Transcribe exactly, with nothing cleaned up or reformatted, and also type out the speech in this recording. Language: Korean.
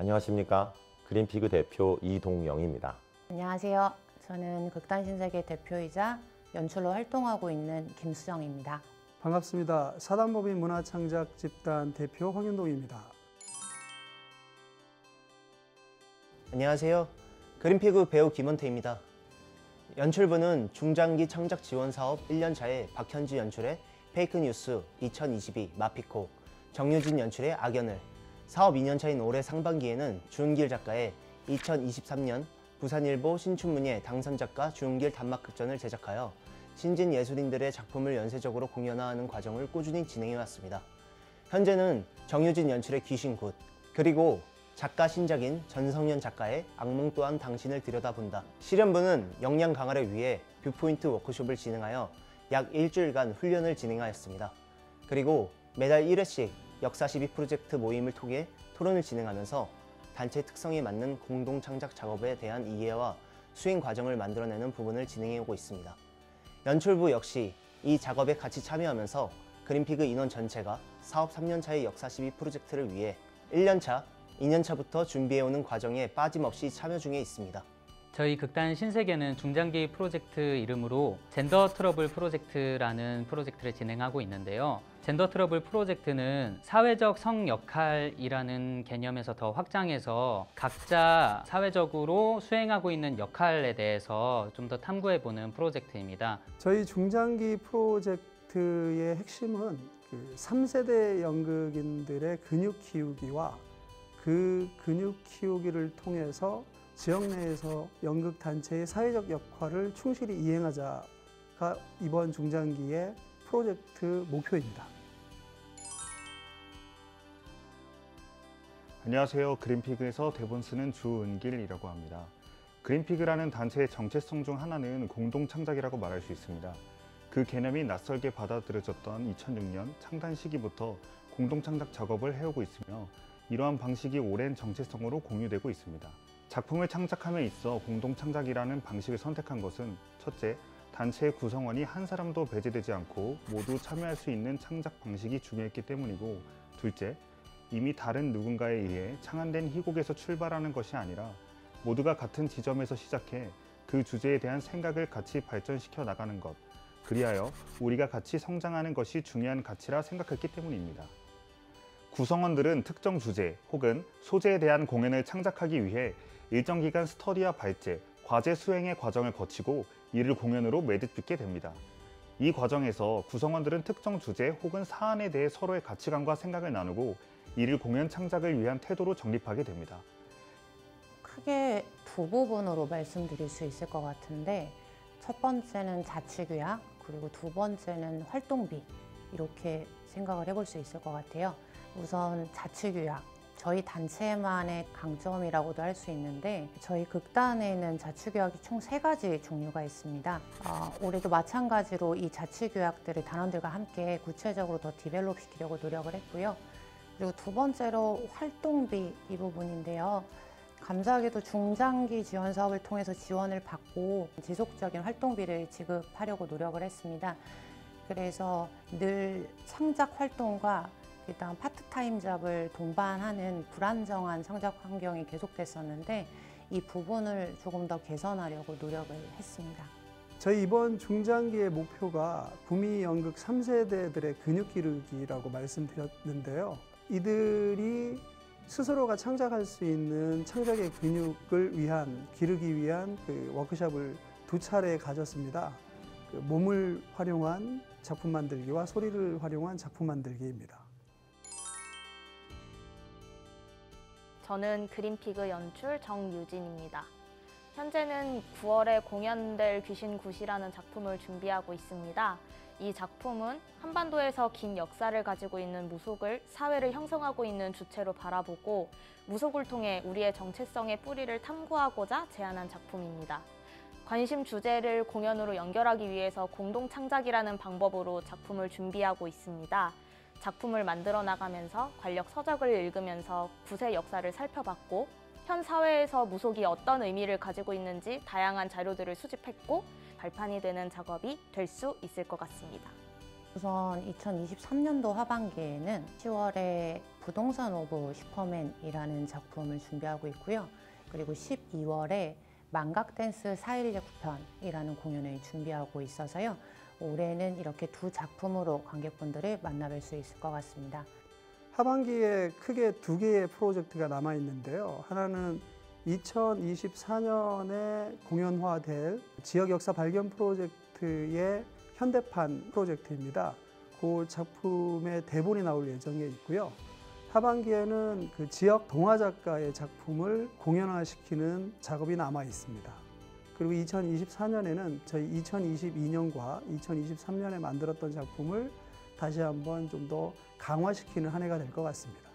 안녕하십니까. 그린피그 대표 이동영입니다. 안녕하세요. 저는 극단신세계 대표이자 연출로 활동하고 있는 김수정입니다. 반갑습니다. 사단법인 문화창작집단 대표 황윤동입니다. 안녕하세요. 그린피그 배우 김원태입니다. 연출부는 중장기 창작 지원 사업 일 년 차에 박현주 연출의 페이크뉴스 이천이십이 마피코, 정유진 연출의 악연을, 사업 이 년 차인 올해 상반기에는 주은길 작가의 이천이십삼 년 부산일보 신춘문예 당선작가 주은길 단막극전을 제작하여 신진 예술인들의 작품을 연쇄적으로 공연화하는 과정을 꾸준히 진행해왔습니다. 현재는 정유진 연출의 귀신굿, 그리고 작가 신작인 전성현 작가의 악몽 또한 당신을 들여다본다. 실현부는 역량 강화를 위해 뷰포인트 워크숍을 진행하여 약 일주일간 훈련을 진행하였습니다. 그리고 매달 일 회씩 역사 시비 프로젝트 모임을 통해 토론을 진행하면서 단체 특성에 맞는 공동 창작 작업에 대한 이해와 수행 과정을 만들어내는 부분을 진행해오고 있습니다. 연출부 역시 이 작업에 같이 참여하면서 그린피그 인원 전체가 사업 삼 년 차의 역사 시비 프로젝트를 위해 일 년 차, 이 년 차부터 준비해오는 과정에 빠짐없이 참여 중에 있습니다. 저희 극단 신세계는 중장기 프로젝트 이름으로 젠더 트러블 프로젝트라는 프로젝트를 진행하고 있는데요. 젠더 트러블 프로젝트는 사회적 성 역할이라는 개념에서 더 확장해서 각자 사회적으로 수행하고 있는 역할에 대해서 좀 더 탐구해보는 프로젝트입니다. 저희 중장기 프로젝트의 핵심은 그 삼 세대 연극인들의 근육 키우기와 그 근육 키우기를 통해서 지역 내에서 연극단체의 사회적 역할을 충실히 이행하자가 이번 중장기의 프로젝트 목표입니다. 안녕하세요. 그린피그에서 대본 쓰는 주은길이라고 합니다. 그린피그라는 단체의 정체성 중 하나는 공동 창작이라고 말할 수 있습니다. 그 개념이 낯설게 받아들여졌던 이천육 년 창단 시기부터 공동 창작 작업을 해오고 있으며 이러한 방식이 오랜 정체성으로 공유되고 있습니다. 작품을 창작함에 있어 공동 창작이라는 방식을 선택한 것은 첫째, 단체의 구성원이 한 사람도 배제되지 않고 모두 참여할 수 있는 창작 방식이 중요했기 때문이고, 둘째, 이미 다른 누군가에 의해 창안된 희곡에서 출발하는 것이 아니라 모두가 같은 지점에서 시작해 그 주제에 대한 생각을 같이 발전시켜 나가는 것, 그리하여 우리가 같이 성장하는 것이 중요한 가치라 생각했기 때문입니다. 구성원들은 특정 주제 혹은 소재에 대한 공연을 창작하기 위해 일정 기간 스터디와 발제, 과제 수행의 과정을 거치고 이를 공연으로 매듭짓게 됩니다. 이 과정에서 구성원들은 특정 주제 혹은 사안에 대해 서로의 가치관과 생각을 나누고 이를 공연 창작을 위한 태도로 정립하게 됩니다. 크게 두 부분으로 말씀드릴 수 있을 것 같은데, 첫 번째는 자치규약, 그리고 두 번째는 활동비, 이렇게 생각을 해볼 수 있을 것 같아요. 우선 자치규약, 저희 단체만의 강점이라고도 할 수 있는데, 저희 극단에는 자치규약이 총 세 가지 종류가 있습니다. 어, 올해도 마찬가지로 이 자치규약들을 단원들과 함께 구체적으로 더 디벨롭 시키려고 노력을 했고요. 그리고 두 번째로 활동비 이 부분인데요. 감사하게도 중장기 지원 사업을 통해서 지원을 받고 지속적인 활동비를 지급하려고 노력을 했습니다. 그래서 늘 창작 활동과 일단 파트타임 잡을 동반하는 불안정한 창작 환경이 계속됐었는데, 이 부분을 조금 더 개선하려고 노력을 했습니다. 저희 이번 중장기의 목표가 구미 연극 삼 세대들의 근육 기르기라고 말씀드렸는데요. 이들이 스스로가 창작할 수 있는 창작의 근육을 위한, 기르기 위한 그 워크숍을 두 차례 가졌습니다. 그 몸을 활용한 작품 만들기와 소리를 활용한 작품 만들기입니다. 저는 그린피그 연출 정유진입니다. 현재는 구월에 공연될 귀신굿이라는 작품을 준비하고 있습니다. 이 작품은 한반도에서 긴 역사를 가지고 있는 무속을 사회를 형성하고 있는 주체로 바라보고, 무속을 통해 우리의 정체성의 뿌리를 탐구하고자 제안한 작품입니다. 관심 주제를 공연으로 연결하기 위해서 공동 창작이라는 방법으로 작품을 준비하고 있습니다. 작품을 만들어 나가면서 관력 서적을 읽으면서 굿의 역사를 살펴봤고, 현 사회에서 무속이 어떤 의미를 가지고 있는지 다양한 자료들을 수집했고, 발판이 되는 작업이 될 수 있을 것 같습니다. 우선 이천이십삼 년도 하반기에는 시월에 부동산 오브 슈퍼맨이라는 작품을 준비하고 있고요. 그리고 십이월에 망각댄스 사일제 구편이라는 공연을 준비하고 있어서요. 올해는 이렇게 두 작품으로 관객분들을 만나뵐 수 있을 것 같습니다. 하반기에 크게 두 개의 프로젝트가 남아 있는데요. 하나는 이천이십사 년에 공연화될 지역 역사 발견 프로젝트의 현대판 프로젝트입니다. 그 작품의 대본이 나올 예정에 있고요. 하반기에는 그 지역 동화 작가의 작품을 공연화시키는 작업이 남아 있습니다. 그리고 이천이십사 년에는 저희 이천이십이 년과 이천이십삼 년에 만들었던 작품을 다시 한번 좀 더 강화시키는 한 해가 될 것 같습니다.